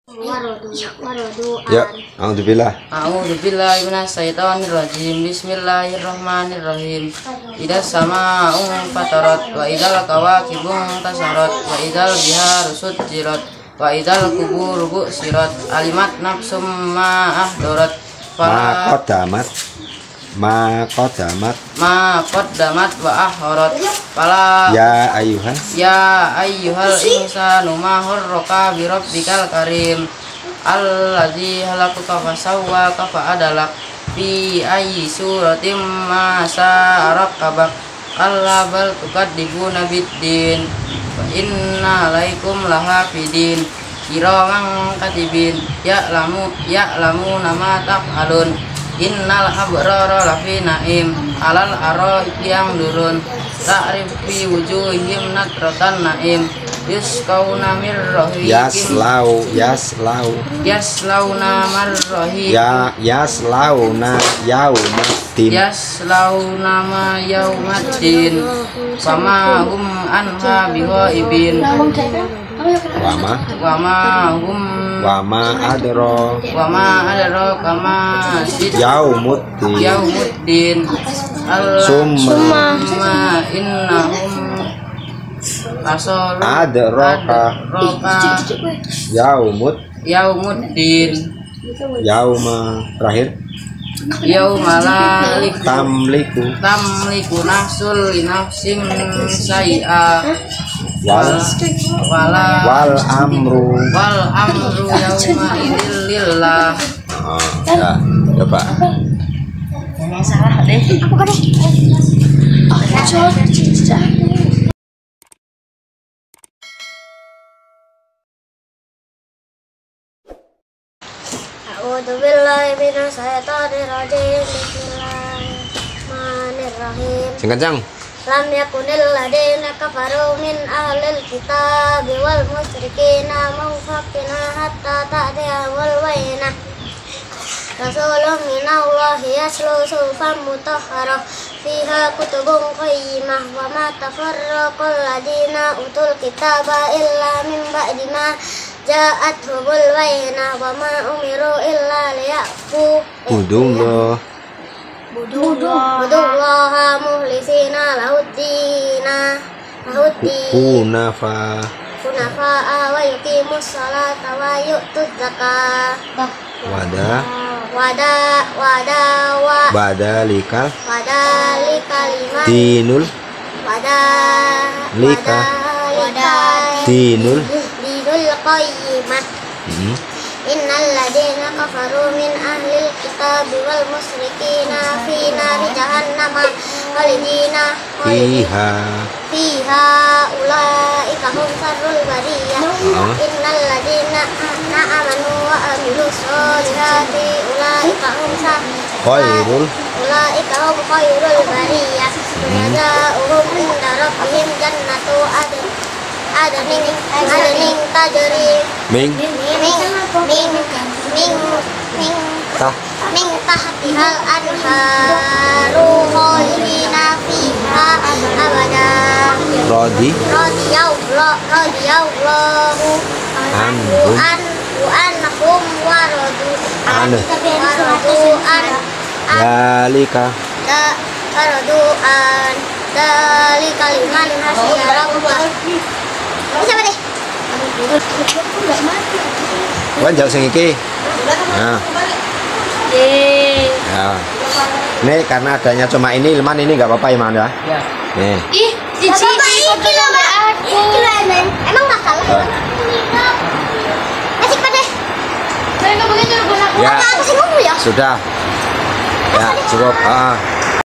Ya, alhamdulillah. A'udzubillahi minasyaitonirrajim. Bismillahirrahmanirrahim. Idas sama'u fatarat wa idal kawakibun tasarat wa idal biharu sujjirat wa idal kuburu bu'sirat alimat nafsum ma ahdarat Ma qaddamat wa ahharat fala ya ayyuhal insanu ma harraka bi rabbikal karim alladzi khalaqaka fasawwaka fa'adalak fi ayyi suratin ma sa'arakabak alla bal tukadzibuna biddin wa inna alaikum lahafidin kiraman katibin ya'lamu nama taf'alun innal abrara lafi na'im alal ara'iki yanzurun ta'rif fi wujuhihim nadratan na'im yusqawna mir rahiqin yaslauna mar rahiqin yaslauna ma yaumaddin fama hum anha bighaibin wama adro kama yaumuddin summa innahum adraka yaumuddin yauma terakhir yaumala tamliku nafsul nafsin say'a wal amru yauma idil lillah. Ya, coba. Jangan salah deh. Apa deh? A'udzubillahi minasyaitonirrajim. Bismillahirrahmanirrahim. Sing kencang. Lam yakunil ladina kafaru min ahlil kitabi wal musyrikina munfaqina hatta ta'tiyahumul bayyinah. Rasulun minallahi yatlu suhufan mutahharah fiha kutubun qayyimah wa ma tafarraqal ladina utul kitaba illa min ba'di ma ja'atuhumul bayyinah wa ma umiru illa liya'budu Budullaha muhlisina lahuddina hunafa'a wa yuqimus salata wa yu'tuz zakata Badalikal dinul qayyimah. Innal ladina kafaru min ahlil kitabi wal musyrikina fi nari jahannam khalidina fiha ulaika hum syarrul bariyah. Innal ladina amanu wa amilus solihati ulaika hum khairul bariyah. Jazaohum inda rabbihim jannatu adnin tajri min tahtihal anharu khalidina fiha abada radiyallahu anhum wa radu an dalika liman hasya rabbah. Siapa deh? Wanjal sing iki. Nah. Ya. Ini karena adanya cuma ini, Ilman ini nggak apa-apa Ilman ya. Nih. Ih, cici. Emang nggak salah? Asik pada. Ya. Sudah. Ya, cukup.